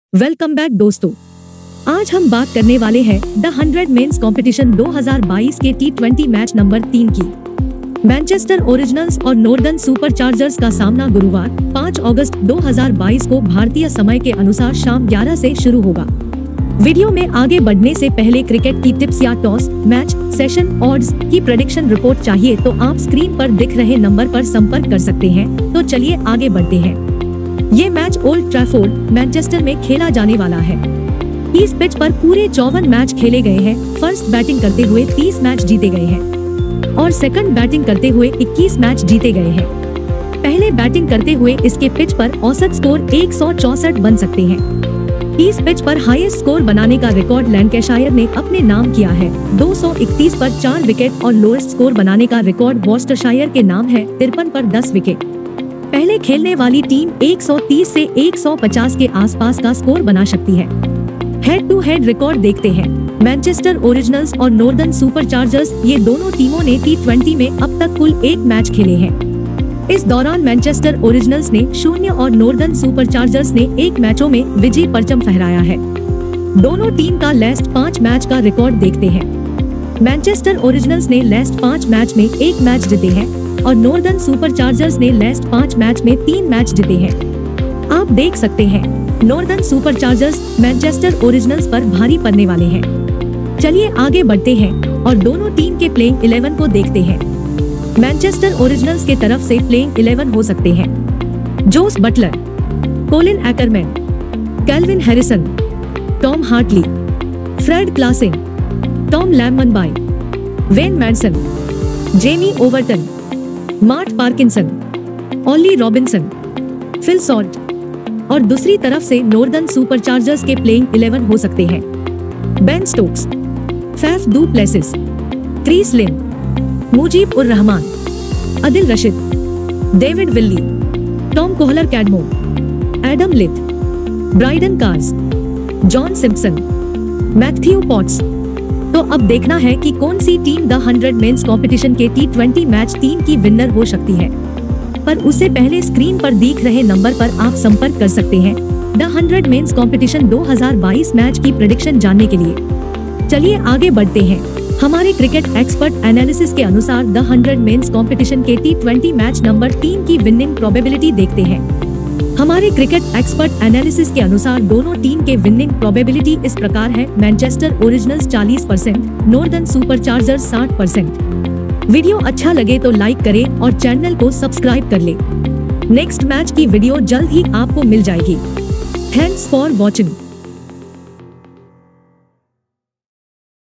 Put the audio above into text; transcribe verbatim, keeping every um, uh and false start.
Welcome back दोस्तों, आज हम बात करने वाले हैं द हंड्रेड मेंस कंपटीशन दो हज़ार बाईस के टी ट्वेंटी मैच नंबर तीन की। मैनचेस्टर ओरिजिनल्स और नॉर्दर्न सुपरचार्जर्स का सामना गुरुवार पाँच अगस्त दो हज़ार बाईस को भारतीय समय के अनुसार शाम ग्यारह से शुरू होगा। वीडियो में आगे बढ़ने से पहले क्रिकेट की टिप्स या टॉस, मैच, सेशन, ऑड्स की प्रेडिक्शन रिपोर्ट चाहिए तो आप स्क्रीन पर दिख रहे नंबर पर संपर्क कर सकते हैं। तो चलिए आगे बढ़ते हैं। ये मैच ओल्ड ट्रैफोर्ड, मैनचेस्टर में खेला जाने वाला है। इस पिच पर पूरे चौवन मैच खेले गए हैं। फर्स्ट बैटिंग करते हुए तीस मैच जीते गए हैं और सेकंड बैटिंग करते हुए इक्कीस मैच जीते गए हैं। पहले बैटिंग करते हुए इसके पिच पर औसत स्कोर एक सौ चौसठ बन सकते हैं। इस पिच पर हाईएस्ट स्कोर बनाने का रिकॉर्ड लैंकाशायर ने अपने नाम किया है, दो सौ इकतीस पर चार विकेट, और लोएस्ट स्कोर बनाने का रिकॉर्ड वॉर्स्टरशायर के नाम है, तिरपन पर दस विकेट। पहले खेलने वाली टीम एक सौ तीस से एक सौ पचास के आसपास का स्कोर बना सकती है। हेड टू हेड रिकॉर्ड देखते हैं। मैनचेस्टर ओरिजिनल्स और नॉर्दर्न सुपरचार्जर्स, ये दोनों टीमों ने टी ट्वेंटी में अब तक कुल एक मैच खेले हैं। इस दौरान मैनचेस्टर ओरिजिनल्स ने शून्य और नॉर्दर्न सुपरचार्जर्स ने एक मैचों में विजयी परचम फहराया है। दोनों टीम का लास्ट पाँच मैच का रिकॉर्ड देखते हैं। मैनचेस्टर ओरिजिनल्स ने लास्ट पाँच मैच में एक मैच जीते हैं और नॉर्दर्न सुपरचार्जर्स ने लास्ट पाँच मैच में तीन मैच जीते हैं। आप देख सकते हैं नॉर्दर्न सुपरचार्जर्स मैनचेस्टर ओरिजिनल्स पर भारी पड़ने वाले हैं। चलिए आगे बढ़ते हैं और दोनों टीम के प्लेइंग इलेवन को देखते हैं। मैनचेस्टर ओरिजिनल्स के तरफ से प्लेइंग इलेवन हो सकते हैं: Jos Buttler, Colin Ackermann, Calvin Harrison, Tom Hartley, Fred Klaassen, Tom Lammonby, Wayne Madsen, Jamie Overton, Matt Parkinson, Ollie Robinson, Phil Salt. और दूसरी तरफ से नॉर्दर्न सुपरचार्जर्स के प्लेइंग इलेवन हो सकते हैं: Ben Stokes, Faf du Plessis, Chris Lynn, Mujeeb ur Rahman, Adil Rashid, David Willey, Tom Kohler Cadmore, Adam Lyth, Brydon Carse, John Simpson, Matthew Potts. तो अब देखना है कि कौन सी team the hundred men's competition के टी ट्वेंटी मैच तीन की विनर हो सकती है। पर उससे पहले स्क्रीन पर दिख रहे नंबर पर आप संपर्क कर सकते हैं द हंड्रेड मेंस कंपटीशन दो हज़ार बाईस मैच की प्रेडिक्शन जानने के लिए। चलिए आगे बढ़ते हैं। हमारे क्रिकेट एक्सपर्ट एनालिसिस के अनुसार द हंड्रेड मेंस कंपटीशन के टी ट्वेंटी मैच नंबर तीन की विनिंग प्रोबेबिलिटी देखते हैं। हमारे क्रिकेट एक्सपर्ट एनालिसिस के अनुसार दोनों टीम के विनिंग प्रोबेबिलिटी इस प्रकार है: मैनचेस्टर ओरिजिनल्स चालीस परसेंट, नॉर्दर्न सुपरचार्जर्स साठ परसेंट। वीडियो अच्छा लगे तो लाइक करें और चैनल को सब्सक्राइब कर ले। नेक्स्ट मैच की वीडियो जल्द ही आपको मिल जाएगी। Thanks for watching.